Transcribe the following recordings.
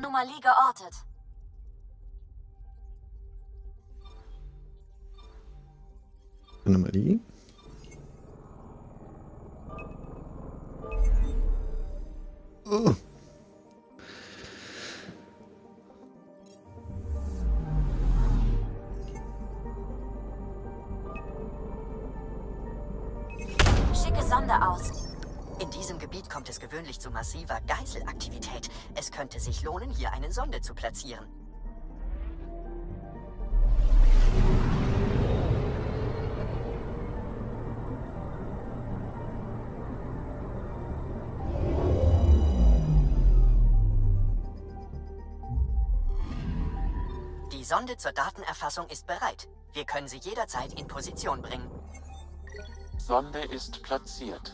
Anomalie geortet. Anomalie? Oh. Schicke Sonde aus. In diesem Gebiet kommt es gewöhnlich zu massiver Geiselaktivität. Es könnte sich lohnen, hier eine Sonde zu platzieren. Die Sonde zur Datenerfassung ist bereit. Wir können sie jederzeit in Position bringen. Sonde ist platziert.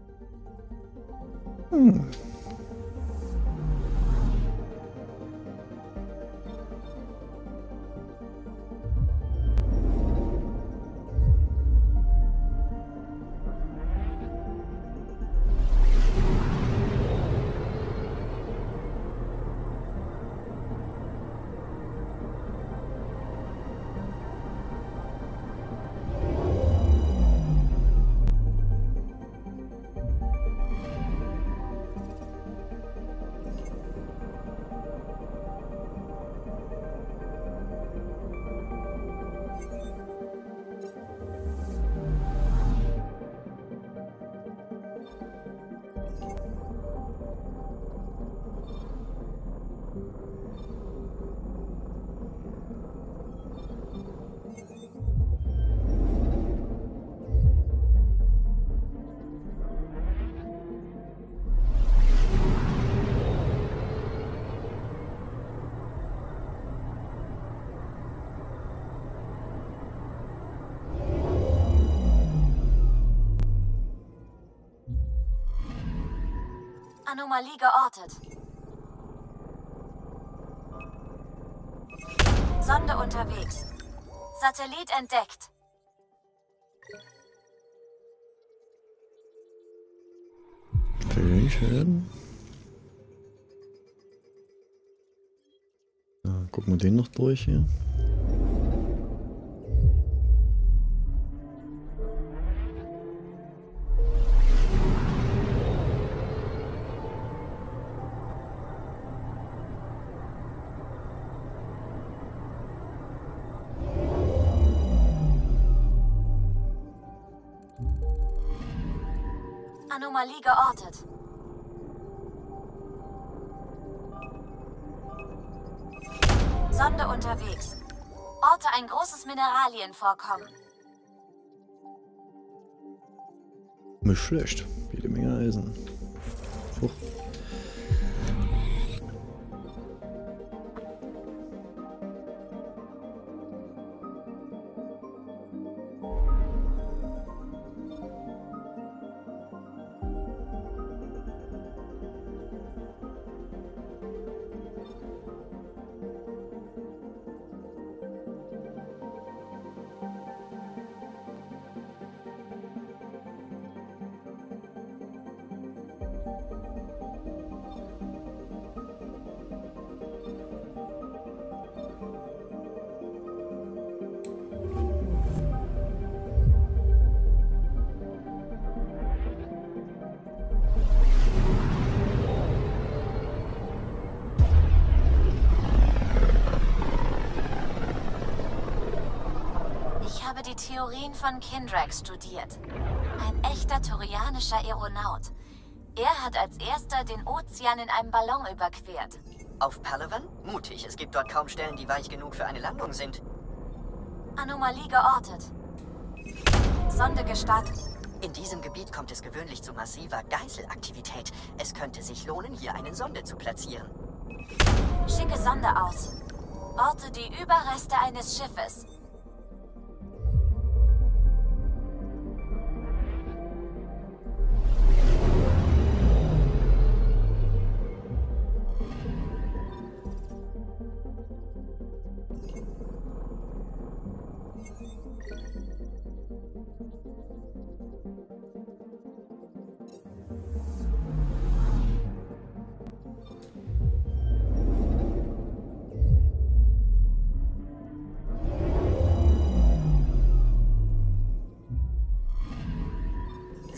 Anomalie geortet. Sonde unterwegs. Satellit entdeckt. Schön, schön. Gucken wir den noch durch hier. Anomalie geortet. Sonde unterwegs. Orte ein großes Mineralienvorkommen. Nicht schlecht. Jede Menge Eisen. Huch. Ich habe die Theorien von Kindrax studiert. Ein echter turianischer Aeronaut. Er hat als erster den Ozean in einem Ballon überquert. Auf Palaven? Mutig. Es gibt dort kaum Stellen, die weich genug für eine Landung sind. Anomalie geortet. Sonde gestartet. In diesem Gebiet kommt es gewöhnlich zu massiver Geiselaktivität. Es könnte sich lohnen, hier eine Sonde zu platzieren. Schicke Sonde aus. Orte die Überreste eines Schiffes.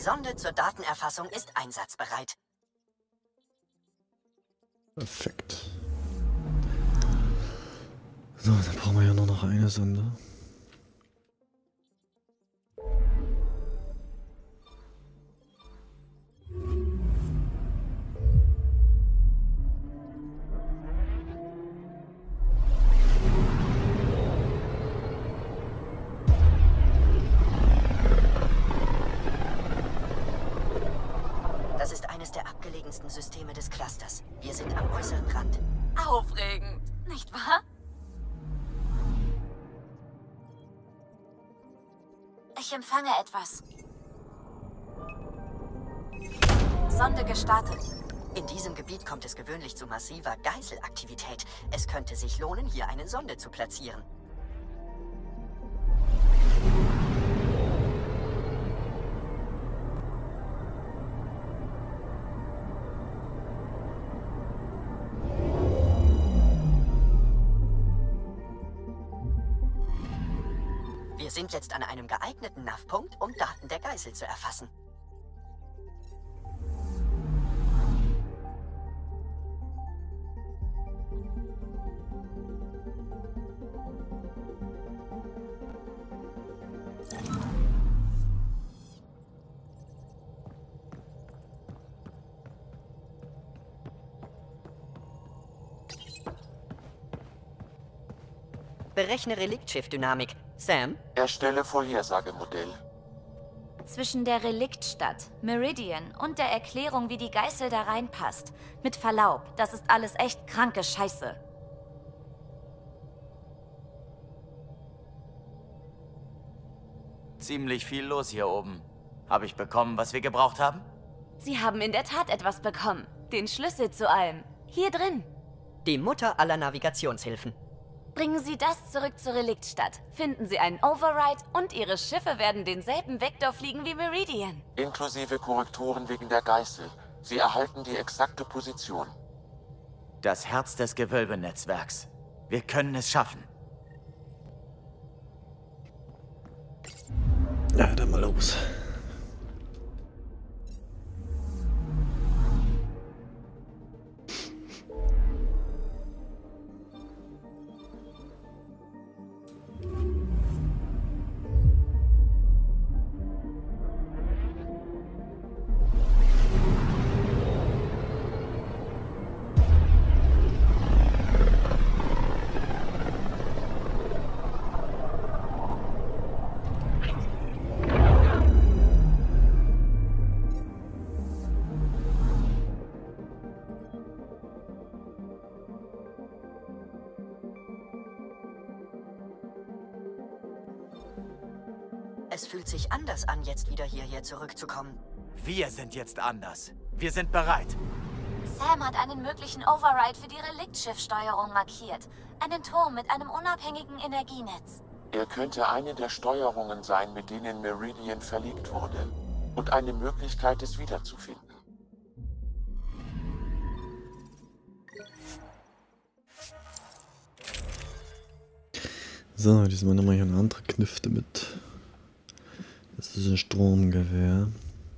Sonde zur Datenerfassung ist einsatzbereit. Perfekt. So, dann brauchen wir ja nur noch eine Sonde. Das ist eines der abgelegensten Systeme des Clusters. Wir sind am äußeren Rand. Aufregend, nicht wahr? Ich empfange etwas. Sonde gestartet. In diesem Gebiet kommt es gewöhnlich zu massiver Geiselaktivität. Es könnte sich lohnen, hier eine Sonde zu platzieren. Wir sind jetzt an einem geeigneten NAV-Punkt, um Daten der Geisel zu erfassen. Berechne Reliktschiff-Dynamik. Sam? Erstelle Vorhersagemodell. Zwischen der Reliktstadt, Meridian und der Erklärung, wie die Geißel da reinpasst. Mit Verlaub, das ist alles echt kranke Scheiße. Ziemlich viel los hier oben. Habe ich bekommen, was wir gebraucht haben? Sie haben in der Tat etwas bekommen. Den Schlüssel zu allem. Hier drin. Die Mutter aller Navigationshilfen. Bringen Sie das zurück zur Reliktstadt. Finden Sie einen Override und Ihre Schiffe werden denselben Vektor fliegen wie Meridian. Inklusive Korrekturen wegen der Geißel. Sie erhalten die exakte Position. Das Herz des Gewölbenetzwerks. Wir können es schaffen. Ja, dann mal los. Es fühlt sich anders an, jetzt wieder hierher zurückzukommen. Wir sind jetzt anders. Wir sind bereit. Sam hat einen möglichen Override für die Reliktschiffsteuerung markiert. Einen Turm mit einem unabhängigen Energienetz. Er könnte eine der Steuerungen sein, mit denen Meridian verlegt wurde. Und eine Möglichkeit, es wiederzufinden. So, diesmal nochmal hier eine andere Knifte mit. Das ist ein Stromgewehr.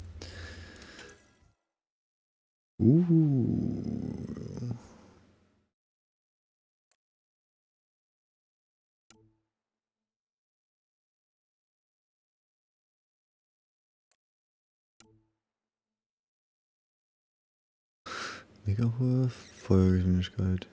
Mega hohe Feuergeschwindigkeit.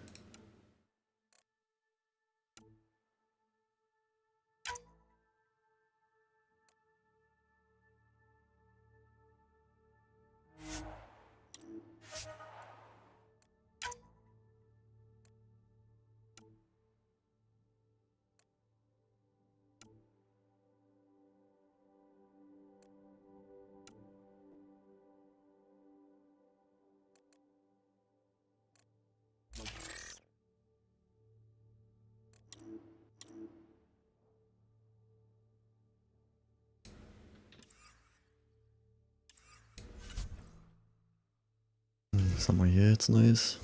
Was haben wir hier jetzt Neues?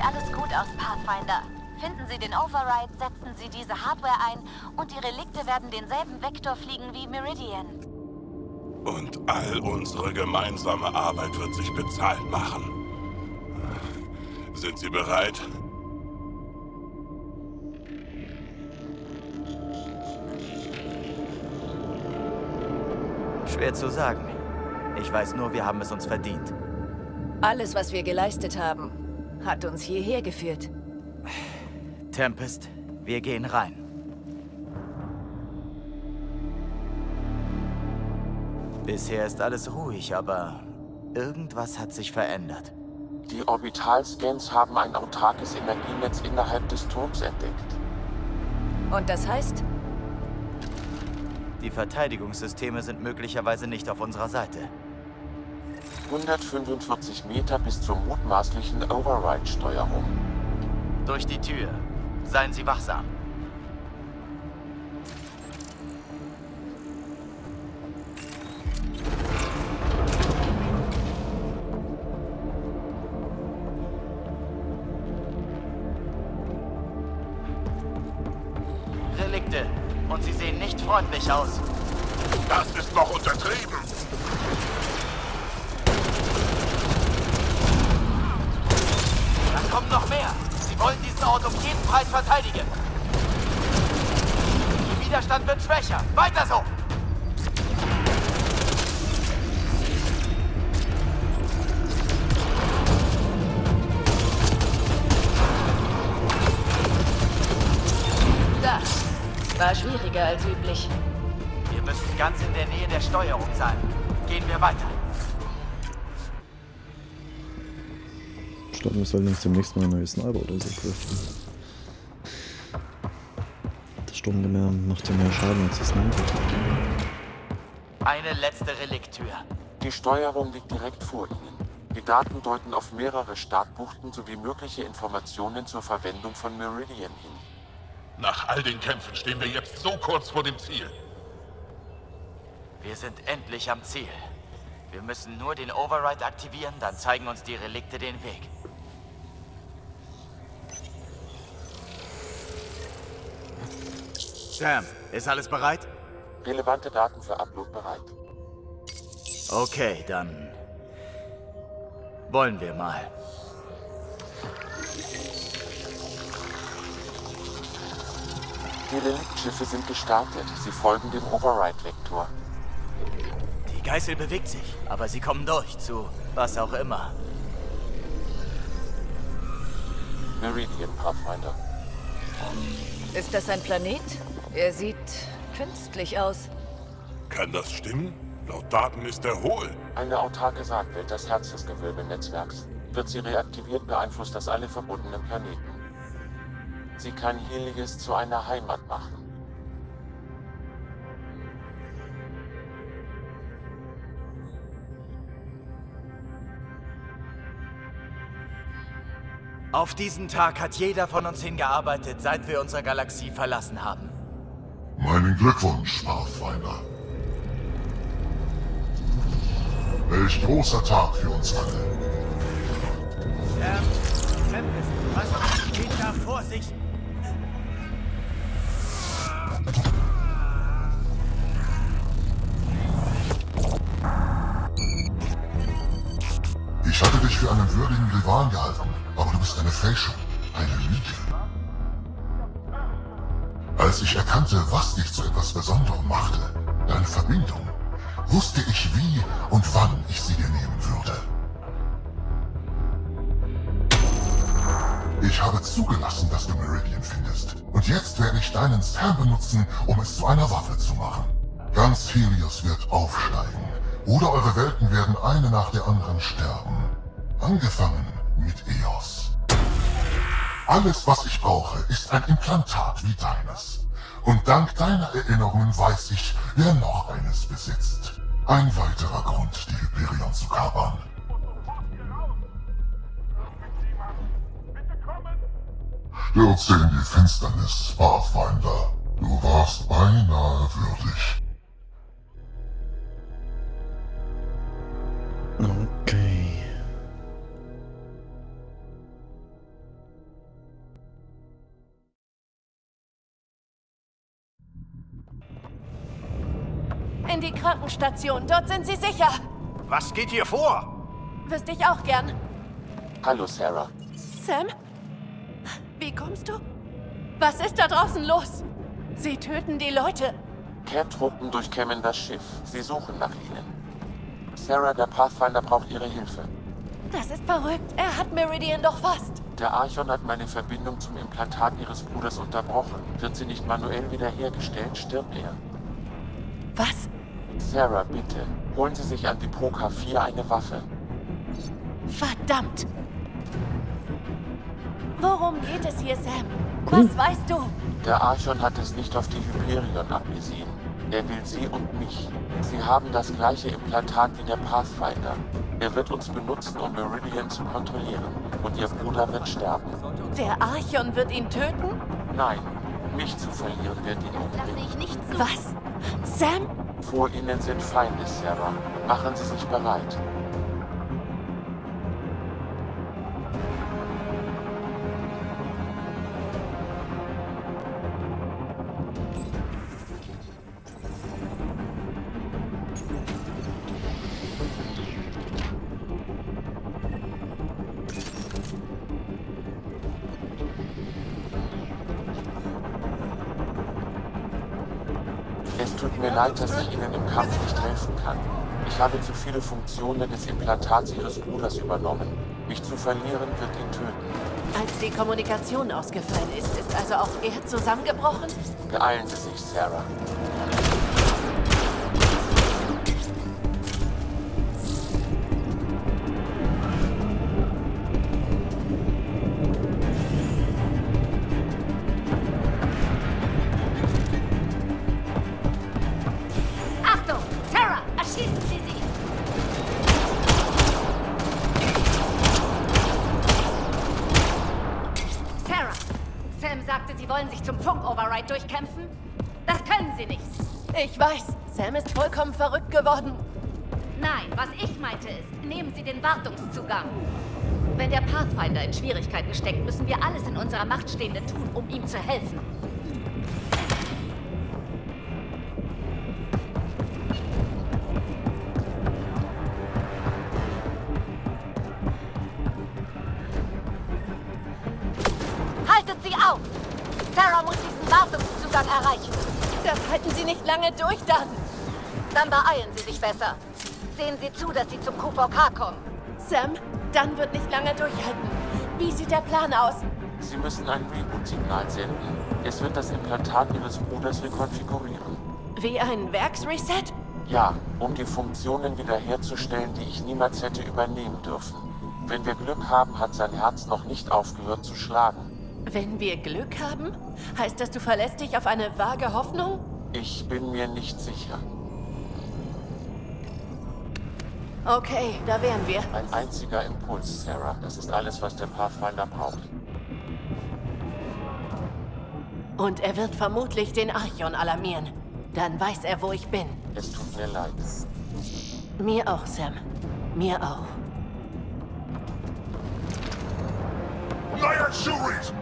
sieht alles gut aus, Pathfinder. Finden Sie den Override, setzen Sie diese Hardware ein und die Relikte werden denselben Vektor fliegen wie Meridian. Und all unsere gemeinsame Arbeit wird sich bezahlt machen. Sind Sie bereit? Schwer zu sagen. Ich weiß nur, wir haben es uns verdient. Alles, was wir geleistet haben, hat uns hierher geführt. Tempest, wir gehen rein. Bisher ist alles ruhig, aber irgendwas hat sich verändert. Die Orbitalscans haben ein autarkes Energienetz innerhalb des Turms entdeckt. Und das heißt? Die Verteidigungssysteme sind möglicherweise nicht auf unserer Seite. 145 Meter bis zur mutmaßlichen Override-Steuerung. Durch die Tür. Seien Sie wachsam. Relikte. Und sie sehen nicht freundlich aus. Das ist noch untertrieben. Da kommt noch mehr. Sie wollen diesen Ort um jeden Preis verteidigen. Ihr Widerstand wird schwächer. Weiter so! Das war schwieriger als üblich. Wir müssen ganz in der Nähe der Steuerung sein. Gehen wir weiter. Ich glaube, wir sollten uns demnächst mal ein neues Sniper oder so craften. Das Sturmgewehr macht ja mehr Schaden als das Sniper. Eine letzte Reliktür. Die Steuerung liegt direkt vor Ihnen. Die Daten deuten auf mehrere Startbuchten sowie mögliche Informationen zur Verwendung von Meridian hin. Nach all den Kämpfen stehen wir jetzt so kurz vor dem Ziel. Wir sind endlich am Ziel. Wir müssen nur den Override aktivieren, dann zeigen uns die Relikte den Weg. Sam, ist alles bereit? Relevante Daten für Upload bereit. Okay, dann wollen wir mal. Die Reliktschiffe sind gestartet. Sie folgen dem Override-Vektor. Die Geißel bewegt sich, aber sie kommen durch zu was auch immer. Meridian, Pathfinder. Ist das ein Planet? Er sieht künstlich aus. Kann das stimmen? Laut Daten ist er hohl. Eine autarke Saatwelt, das Herz des Gewölbenetzwerks. Wird sie reaktiviert, beeinflusst das alle verbundenen Planeten. Sie kann Helios zu einer Heimat machen. Auf diesen Tag hat jeder von uns hingearbeitet, seit wir unsere Galaxie verlassen haben. Meinen Glückwunsch, Pathfinder. Welch großer Tag für uns alle. Tempest, was geht da vor sich? Ich hatte dich für einen würdigen Rivalen gehalten, aber du bist eine Fälschung, eine Lüge. Als ich erkannte, was dich zu etwas Besonderem machte, deine Verbindung, wusste ich, wie und wann ich sie dir nehmen würde. Ich habe zugelassen, dass du Meridian findest. Und jetzt werde ich deinen Sam benutzen, um es zu einer Waffe zu machen. Ganz Helios wird aufsteigen. Oder eure Welten werden eine nach der anderen sterben. Angefangen mit Eos. Alles, was ich brauche, ist ein Implantat wie deines. Und dank deiner Erinnerungen weiß ich, wer noch eines besitzt. Ein weiterer Grund, die Hyperion zu kapern. Stürze in die Finsternis, Pathfinder. Du warst beinahe würdig. Okay. In die Krankenstation. Dort sind sie sicher. Was geht hier vor? Wüsste ich auch gern. Hallo, Sarah. Sam? Wie kommst du? Was ist da draußen los? Sie töten die Leute. Care-Truppen durchkämmen das Schiff. Sie suchen nach ihnen. Sarah, der Pathfinder braucht ihre Hilfe. Das ist verrückt. Er hat Meridian doch fast. Der Archon hat meine Verbindung zum Implantat ihres Bruders unterbrochen. Wird sie nicht manuell wiederhergestellt, stirbt er. Was? Sarah, bitte. Holen Sie sich an Depot K4 eine Waffe. Verdammt! Worum geht es hier, Sam? Was weißt du? Der Archon hat es nicht auf die Hyperion abgesehen. Er will Sie und mich. Sie haben das gleiche Implantat wie der Pathfinder. Er wird uns benutzen, um Meridian zu kontrollieren. Und Ihr Bruder wird sterben. Der Archon wird ihn töten? Nein, mich zu verlieren wird ihn Lasse umbringen. ich nicht zu. Was? Sam? Vor Ihnen sind Feinde, Sarah. Machen Sie sich bereit. Es tut mir leid, dass ich Ihnen im Kampf nicht helfen kann. Ich habe zu viele Funktionen des Implantats Ihres Bruders übernommen. Mich zu verlieren wird ihn töten. Als die Kommunikation ausgefallen ist, ist also auch er zusammengebrochen? Beeilen Sie sich, Sarah. Achtung! Sarah, erschießen Sie sie! Sarah, Sam sagte, Sie wollen sich zum Funk-Override durchkämpfen? Das können Sie nicht. Ich weiß. Sam ist vollkommen verrückt geworden. Nein, was ich meinte ist, nehmen Sie den Wartungszugang. Wenn der Pathfinder in Schwierigkeiten steckt, müssen wir alles in unserer Macht Stehende tun, um ihm zu helfen. Haltet sie auf! Sarah muss diesen Wartungszugang erreichen. Das halten Sie nicht lange durch dann. Dann beeilen Sie sich besser. Sehen Sie zu, dass Sie zum QVK kommen. Sam, dann wird nicht lange durchhalten. Wie sieht der Plan aus? Sie müssen ein Reboot-Signal senden. Es wird das Implantat Ihres Bruders rekonfigurieren. Wie ein Werksreset? Ja, um die Funktionen wiederherzustellen, die ich niemals hätte übernehmen dürfen. Wenn wir Glück haben, hat sein Herz noch nicht aufgehört zu schlagen. Wenn wir Glück haben? Heißt das, du verlässt dich auf eine vage Hoffnung? Ich bin mir nicht sicher. Okay, da wären wir. Ein einziger Impuls, Sarah. Das ist alles, was der Pathfinder braucht. Und er wird vermutlich den Archon alarmieren. Dann weiß er, wo ich bin. Es tut mir leid. Mir auch, Sam. Mir auch. Lion Shurit!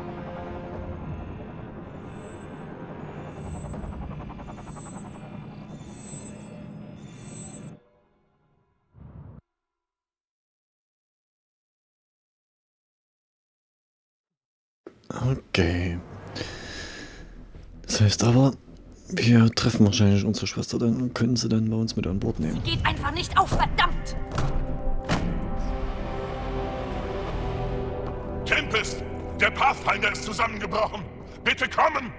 Okay. Das heißt aber, wir treffen wahrscheinlich unsere Schwester dann und können sie dann bei uns mit an Bord nehmen. Geht einfach nicht auf, verdammt! Tempest! Der Pathfinder ist zusammengebrochen! Bitte kommen!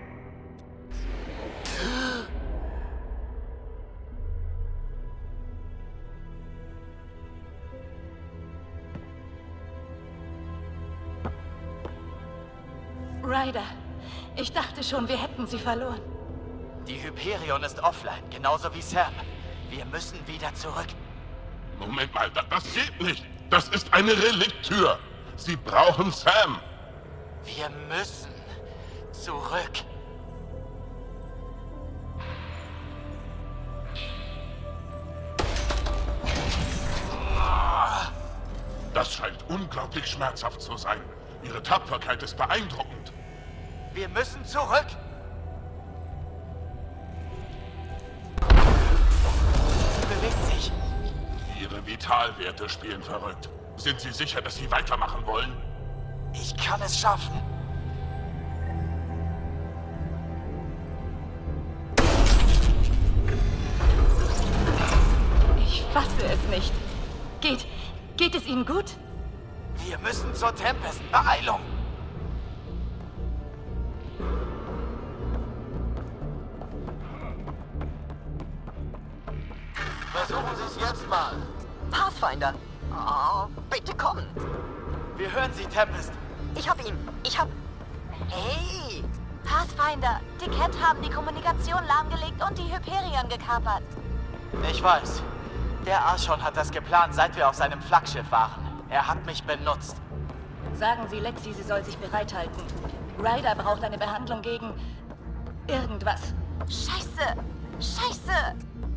Ryder, ich dachte schon, wir hätten sie verloren. Die Hyperion ist offline, genauso wie Sam. Wir müssen wieder zurück. Moment mal, das geht nicht! Das ist eine Relikttür! Sie brauchen Sam! Wir müssen zurück. Das scheint unglaublich schmerzhaft zu sein. Ihre Tapferkeit ist beeindruckend. Wir müssen zurück. bewegt sich. Ihre Vitalwerte spielen verrückt. Sind Sie sicher, dass Sie weitermachen wollen? Ich kann es schaffen. Ich fasse es nicht. Geht es Ihnen gut? Wir müssen zur Tempest. Beeilung! Versuchen Sie es jetzt mal. Pathfinder! Oh, bitte kommen! Wir hören Sie, Tempest. Ich hab ihn! Hey! Pathfinder, die Cat haben die Kommunikation lahmgelegt und die Hyperion gekapert. Ich weiß. Der Archon hat das geplant, seit wir auf seinem Flaggschiff waren. Er hat mich benutzt. Sagen Sie Lexi, sie soll sich bereithalten. Ryder braucht eine Behandlung gegen... irgendwas. Scheiße! Scheiße!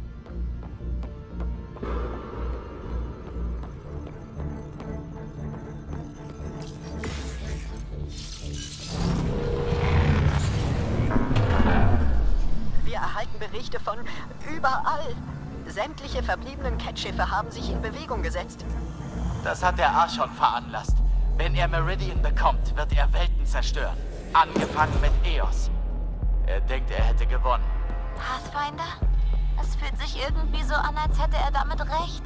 Wir erhalten Berichte von überall. Sämtliche verbliebenen Cat-Schiffe haben sich in Bewegung gesetzt. Das hat der Archon veranlasst. Wenn er Meridian bekommt, wird er Welten zerstören. Angefangen mit Eos. Er denkt, er hätte gewonnen. Pathfinder? Es fühlt sich irgendwie so an, als hätte er damit recht.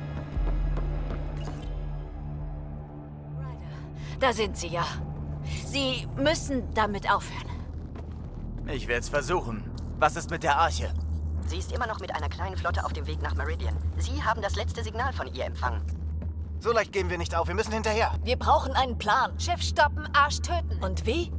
Da sind Sie ja. Sie müssen damit aufhören. Ich werde es versuchen. Was ist mit der Arche? Sie ist immer noch mit einer kleinen Flotte auf dem Weg nach Meridian. Sie haben das letzte Signal von ihr empfangen. So leicht geben wir nicht auf. Wir müssen hinterher. Wir brauchen einen Plan. Schiff stoppen, Arsch töten. Und wie?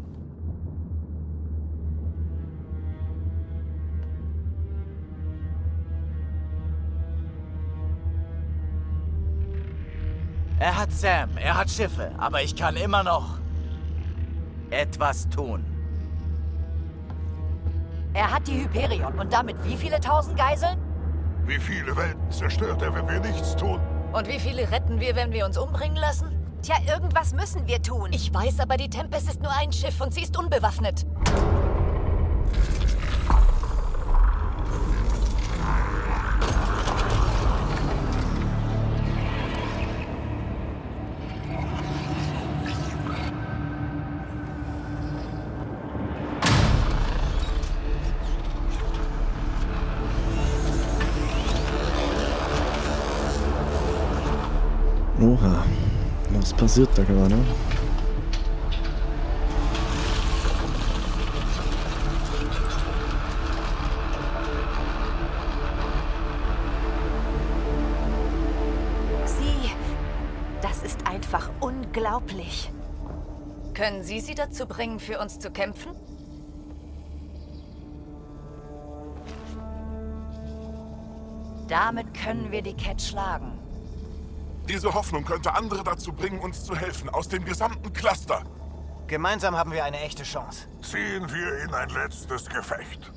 Er hat Sam, er hat Schiffe, aber ich kann immer noch etwas tun. Er hat die Hyperion und damit wie viele tausend Geiseln? Wie viele Welten zerstört er, wenn wir nichts tun? Und wie viele retten wir, wenn wir uns umbringen lassen? Tja, irgendwas müssen wir tun. Ich weiß, aber die Tempest ist nur ein Schiff und sie ist unbewaffnet. Oha, was passiert da gerade? Das ist einfach unglaublich. Können Sie sie dazu bringen, für uns zu kämpfen? Damit können wir die Cat schlagen. Diese Hoffnung könnte andere dazu bringen, uns zu helfen, aus dem gesamten Cluster. Gemeinsam haben wir eine echte Chance. Ziehen wir in ein letztes Gefecht.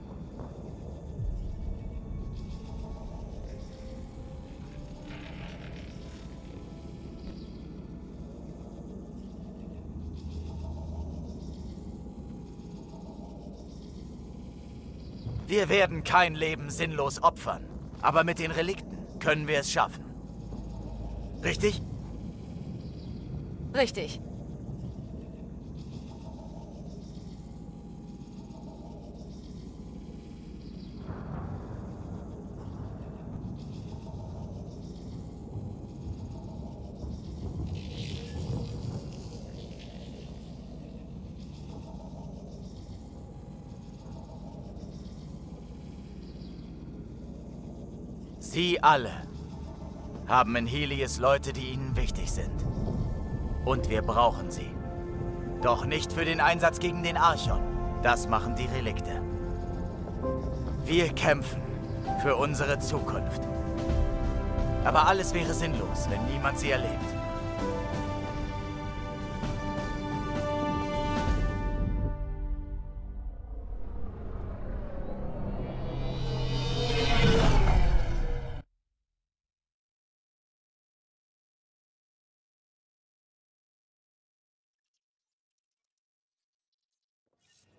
Wir werden kein Leben sinnlos opfern. Aber mit den Relikten können wir es schaffen. Richtig? Richtig. Sie alle haben in Helios Leute, die ihnen wichtig sind. Und wir brauchen sie. Doch nicht für den Einsatz gegen den Archon. Das machen die Relikte. Wir kämpfen für unsere Zukunft. Aber alles wäre sinnlos, wenn niemand sie erlebt.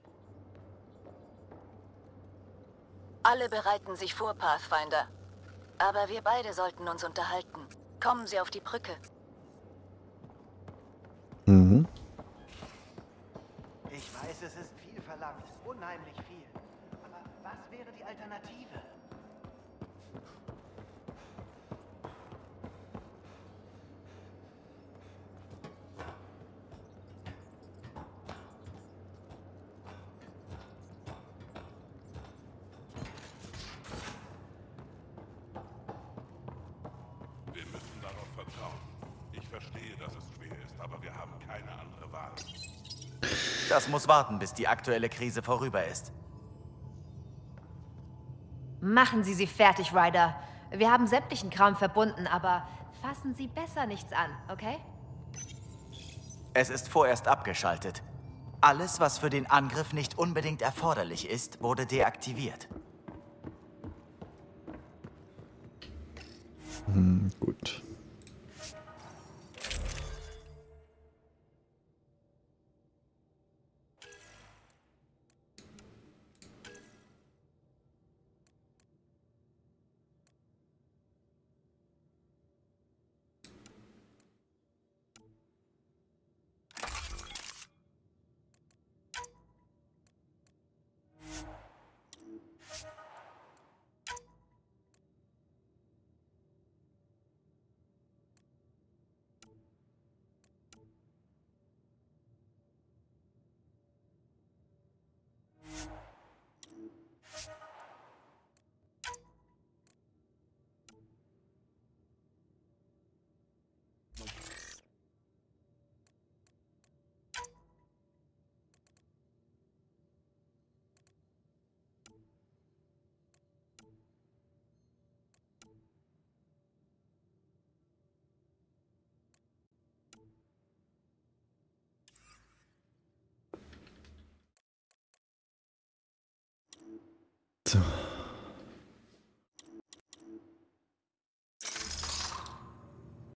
Alle bereiten sich vor, Pathfinder. Aber wir beide sollten uns unterhalten. Kommen Sie auf die Brücke. Mhm. Ich weiß, es ist viel verlangt. Unheimlich viel. Aber was wäre die Alternative? Wir müssen darauf vertrauen. Ich verstehe, dass es schwer ist, aber wir haben keine andere Wahl. Das muss warten, bis die aktuelle Krise vorüber ist. Machen Sie sie fertig, Ryder. Wir haben sämtlichen Kram verbunden, aber fassen Sie besser nichts an, okay? Es ist vorerst abgeschaltet. Alles, was für den Angriff nicht unbedingt erforderlich ist, wurde deaktiviert. Gut. So.